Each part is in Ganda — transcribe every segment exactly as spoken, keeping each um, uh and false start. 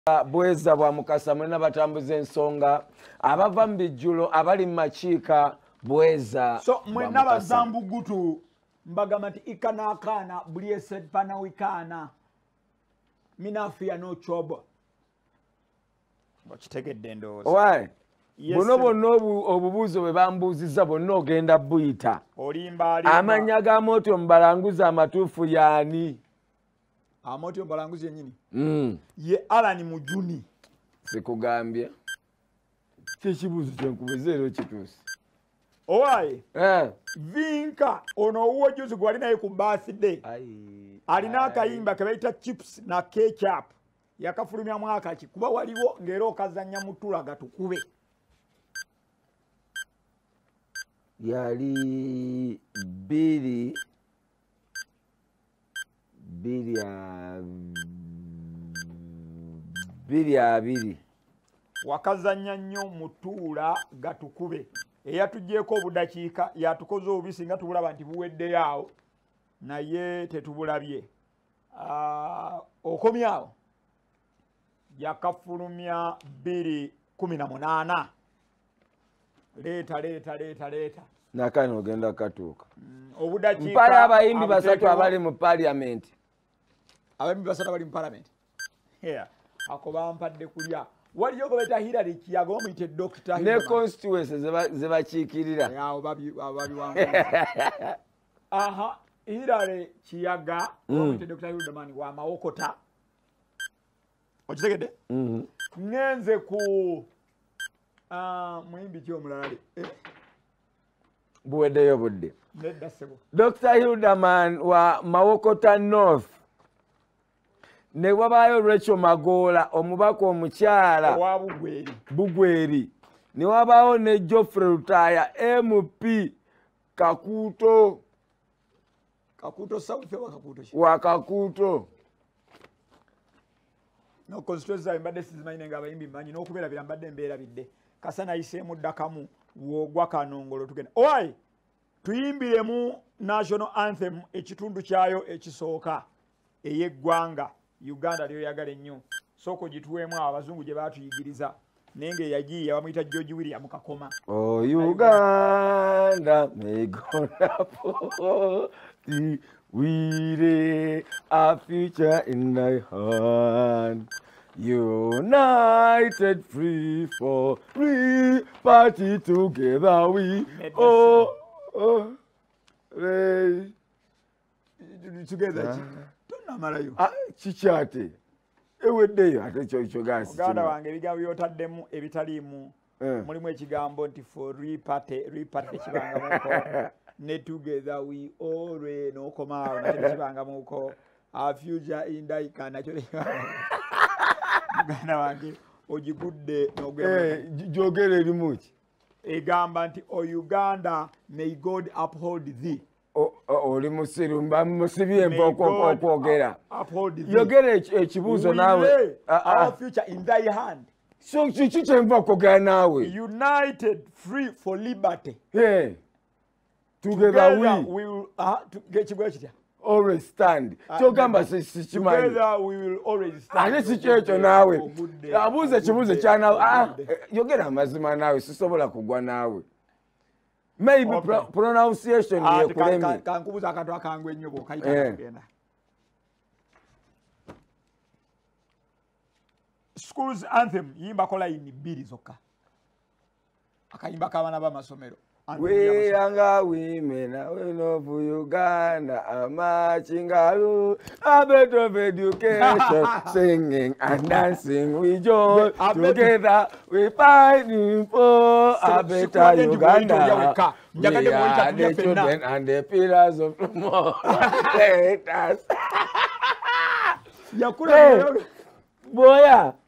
Bweza bwa Mukasa mwena batambuza ensonga abava mu bijjulo abali mu makiika Bweza so mwena bazambu gutu mbagamba nti ikanaakaana buli esedpana wikaana minafia no chobo bakitegedde ndowooza owaye buno bonna obubuuzo bwe bambuuzizza bonna ogenda buyita amanya ga moto mbalanguza amatuufu yaani Amoti mbalanguzi yenyini. Mm. Ye Alani Mujuni. Sikugambye. Kichibuzo kyenkubezero kitusi. Owaye. Eh. Vinka ono uwo juzi gwali naye ku birthday. Ai. Alina akayimba kabaita chips na ketchup. Yakafulumya mwaka ki kuba waliwo ngero okazanya mutula gatukube. Yali biri biri ya biri ya biri wakazanya nnyo mutula gatukube eyatujjeko obudakiika yatukoze obisi nga tubulaba nti buwedde yawo naye tetubulabye uh, okomyawo yakafulumya biri kumi na munaana leeta leeta leeta leeta nakano ogenda katuuka mm, obudakiika mpaya abayimbi basatu abali mu parliament abayimbi basatu abali mu parliament yeah. Ako bampadde kulya waliyo gobeta Hillary Kiyago omuyite Doctor ne constituency zebakiikirira yawo babi babi wangu aha Hillary Kiyaga omuyite Doctor Hildeman wa Mawokota okitegedde mhm ngenze ku ah muyimbi kyo mulali eh buweddeyo budde nedda sebo Doctor Hildeman wa Mawokota North ne wabayo Rachel Magola omubaka omukyala wa Bugweri Bugweri ne wabayo ne Geoffrey Rutaya M P Kakuto Kakuto South wa Kakuto wa Kakuto no constituency mbadde sizimanyi nga abayimbi manyi n'okubeera birambadde mbeera bidde kasana iseemu ddakamu wogwa kanongolo tugenda owaye tuyimbiremu national anthem ekitundu kyayo ekisooka eyeggwanga Uganda lyo yagala ennyo soko gituwemu abazungu gye batuyigiriza nenge yagiye bamuyita George William Kakoma oh Uganda may God we a future in thy hand united free for free party together we oh oh hey together Marayo. Ah, chichate. Eweddeyo ate kyo kyo gasi. Oganda wange ebigambo byotademu ebitalimu. Mm. Mulimu ekigambo nti for repate repate kibanga muko. Ne together we always no koma na kibanga muko. Our future in Daika na kyo. Oganda wange ogigudde n'ogwema. Eh jogere erimuki. Egamba nti o Uganda may God uphold thee. Oli musiru mba musibye mpoko okwogera yogera ekibuuzo naawe our future in thy hand so kiki kyenva okwogera naawe united free for liberty yeah together we will gekibwa kitya always stand kyogamba sikimanyi together we will always stand ate sikyekyo naawe abuuza ekibuuzo kyanaawe yogera amazima naawe sisobola kugwa naawe maybe okay. pro pronunciation ye kulemi kankubuza akantu akangwe nnyo bokayita kugenda schools anthem yimba kola ini bbiri zokka akayimba kabana b'amasomero we younger women of Uganda are marching out a bit of education singing and dancing we joy together we fighting for a better Uganda we are the children and the pillars of tomorrow let us boya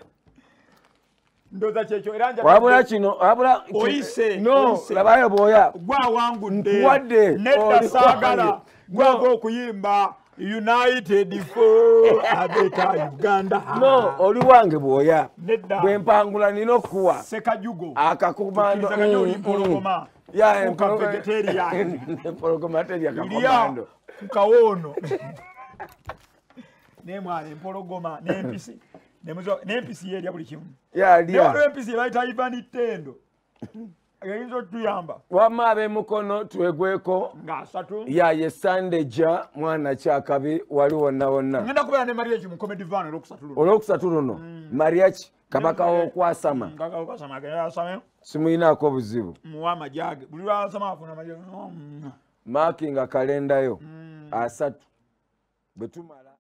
ndoza checho eranja wabula kino wabula oyise no labayo boya gwa wangu nde wadde netta sagala gwa go kuyimba united for a better Uganda no oli wange boya bwe mpangula nino kuwa sekajugo akakomando pologoma ya vegetarian pologoma teria akakomando kawono ne mwana empologoma n'empisi nemuzo n'empisi ye erya buli kimu ya lya ne empisi bayita Ivan Tendo yinzo tuyamba wama ab'emukono twegweko ng'asatu ya ye Sunday ja mwana kyakabi wali wonna wonna ngenda kubeera ne mariage mu comedy van olwokusatu luno olwokusatu luno mariage kabaka okwasama kabaka okwasama agenda asame simuyinaako buzibu muwa amajage buli lwasama afuna amajage marking kalenda yo asatu bwe tumala